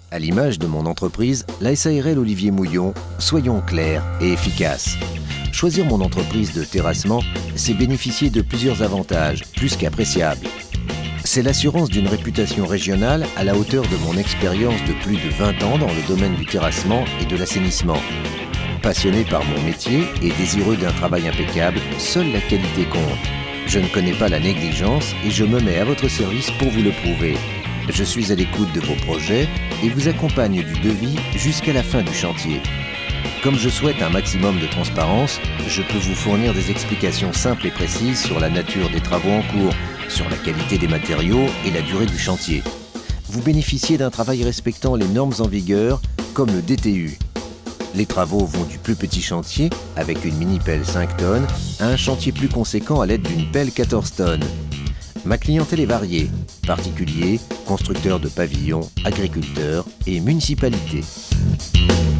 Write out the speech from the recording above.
À l'image de mon entreprise, la SARL Olivier Mouillon, soyons clairs et efficaces. Choisir mon entreprise de terrassement, c'est bénéficier de plusieurs avantages, plus qu'appréciables. C'est l'assurance d'une réputation régionale à la hauteur de mon expérience de plus de 20 ans dans le domaine du terrassement et de l'assainissement. Passionné par mon métier et désireux d'un travail impeccable, seule la qualité compte. Je ne connais pas la négligence et je me mets à votre service pour vous le prouver. Je suis à l'écoute de vos projets et vous accompagne du devis jusqu'à la fin du chantier. Comme je souhaite un maximum de transparence, je peux vous fournir des explications simples et précises sur la nature des travaux en cours, sur la qualité des matériaux et la durée du chantier. Vous bénéficiez d'un travail respectant les normes en vigueur, comme le DTU. Les travaux vont du plus petit chantier, avec une mini-pelle 5 tonnes, à un chantier plus conséquent à l'aide d'une pelle 14 tonnes. Ma clientèle est variée, particuliers, constructeurs de pavillons, agriculteurs et municipalités.